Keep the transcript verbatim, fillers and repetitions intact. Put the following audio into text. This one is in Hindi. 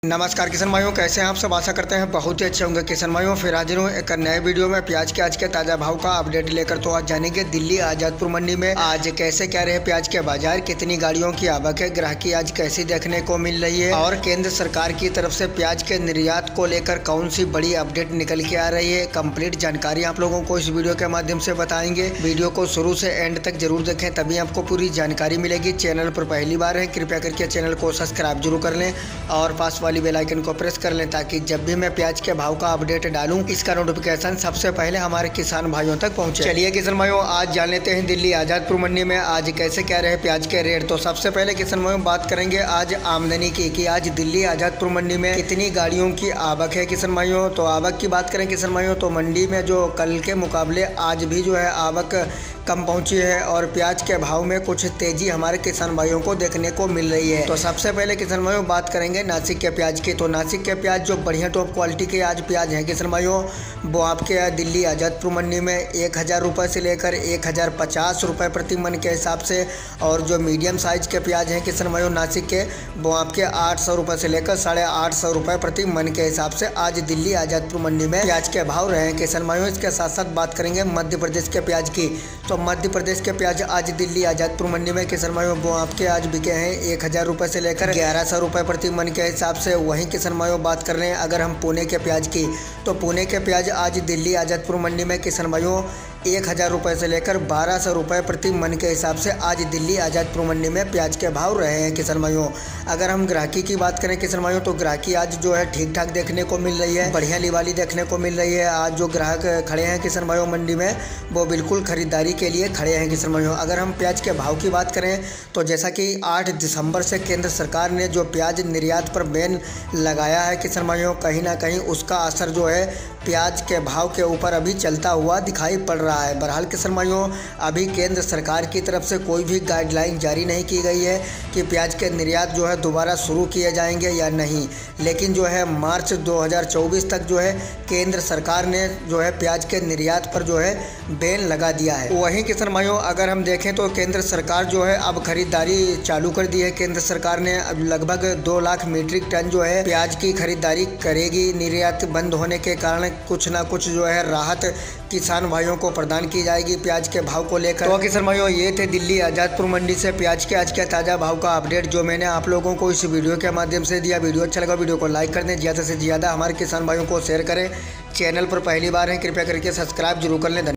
नमस्कार किसान भाइयों, कैसे हैं आप सब। आशा करते हैं बहुत ही अच्छे होंगे। किसान भाइयों फिर हाजिर हूँ एक नए वीडियो में प्याज के आज के ताज़ा भाव का अपडेट लेकर। तो आज जानेंगे दिल्ली आज़ादपुर मंडी में आज कैसे क्या रहे प्याज के बाजार, कितनी गाड़ियों की आवक है, ग्राहकी आज कैसी देखने को मिल रही है और केंद्र सरकार की तरफ से प्याज के निर्यात को लेकर कौन सी बड़ी अपडेट निकल के आ रही है। कंप्लीट जानकारी आप लोगों को इस वीडियो के माध्यम से बताएंगे। वीडियो को शुरू से एंड तक जरूर देखें, तभी आपको पूरी जानकारी मिलेगी। चैनल पर पहली बार है कृपया करके चैनल को सब्सक्राइब जरूर कर लें और पास वाली बेल आइकन को प्रेस कर लें ताकि जब भी मैं प्याज के भाव का अपडेट डालूं इसका नोटिफिकेशन सबसे पहले हमारे किसान भाइयों तक पहुंचे। चलिए किसान भाइयों आज जान लेते हैं दिल्ली आज़ादपुर मंडी में आज कैसे क्या रहे प्याज के रेट। तो सबसे पहले किसान भाइयों बात करेंगे आज आमदनी की कि आज दिल्ली आज़ादपुर मंडी में कितनी गाड़ियों की आवक है। किसान भाइयों तो आवक की बात करें किसान भाइयों तो मंडी में जो कल के मुकाबले आज भी जो है आवक कम पहुंची है और प्याज के भाव में कुछ तेजी हमारे किसान भाइयों को देखने को मिल रही है। तो सबसे पहले किसान भाइयों बात करेंगे नासिक के प्याज की। तो नासिक के प्याज जो बढ़िया टॉप क्वालिटी के आज प्याज हैं किसान भाइयों वो आपके दिल्ली आज़ादपुर मंडी में एक हज़ार रुपये से लेकर एक हज़ार पचास रुपये प्रति मन के हिसाब से, और जो मीडियम साइज के प्याज हैं किसान भाइयों नासिक के वो आपके आठ सौ रुपये से लेकर साढ़े आठ सौ रुपये प्रति मन के हिसाब से आज दिल्ली आज़ादपुर मंडी में प्याज के भाव रहे हैं किसान भाइयों। इसके साथ साथ बात करेंगे मध्य प्रदेश के प्याज की। तो मध्य प्रदेश के प्याज आज दिल्ली आज़ादपुर मंडी में किसान भाइयों वो आपके आज बिके हैं एक हज़ार रुपये से लेकर ग्यारह सौ रुपये प्रति मन के हिसाब से। वहीं किसान भाइयों बात कर रहे हैं अगर हम पुणे के प्याज की तो पुणे के प्याज आज दिल्ली आज़ादपुर मंडी में किसान भाइयों एक हज़ार रुपये से लेकर बारह सौ रुपये प्रति मन के हिसाब से आज दिल्ली आज़ादपुर मंडी में प्याज के भाव रहे हैं किसान भाइयों। अगर हम ग्राहकी की बात करें किसान भाइयों तो ग्राहकी आज जो है ठीक ठाक देखने को मिल रही है, बढ़िया लीवाली देखने को मिल रही है। आज जो ग्राहक खड़े हैं किसान भाइयों मंडी में वो बिल्कुल खरीदारी के लिए खड़े हैं किसान भाइयों। अगर हम प्याज के भाव की बात करें तो जैसा कि आठ दिसंबर से केंद्र सरकार ने जो प्याज निर्यात पर बैन लगाया है किसान भाइयों, कहीं ना कहीं उसका असर जो है प्याज के भाव के ऊपर अभी चलता हुआ दिखाई पड़ रहा है। बहरहाल किसान भाइयों अभी केंद्र सरकार की तरफ से कोई भी गाइडलाइन जारी नहीं की गई है कि प्याज के निर्यात जो है दोबारा शुरू किए जाएंगे या नहीं, लेकिन जो है मार्च दो हज़ार चौबीस तक जो है केंद्र सरकार ने जो है प्याज के निर्यात पर जो है बैन लगा दिया है। वहीं किसान भाइयों अगर हम देखें तो केंद्र सरकार जो है अब खरीदारी चालू कर दी है। केंद्र सरकार ने अब लगभग दो लाख मीट्रिक टन जो है प्याज की खरीदारी करेगी। निर्यात बंद होने के कारण कुछ ना कुछ जो है राहत किसान भाइयों को प्रदान की जाएगी प्याज के भाव को लेकर। तो किसान भाइयों ये थे दिल्ली आज़ादपुर मंडी से प्याज के आज के ताज़ा भाव का अपडेट जो मैंने आप लोगों को इस वीडियो के माध्यम से दिया। वीडियो अच्छा लगा वीडियो को लाइक कर दें, ज़्यादा से ज़्यादा हमारे किसान भाइयों को शेयर करें। चैनल पर पहली बार हैं कृपया करके सब्सक्राइब जरूर कर लें।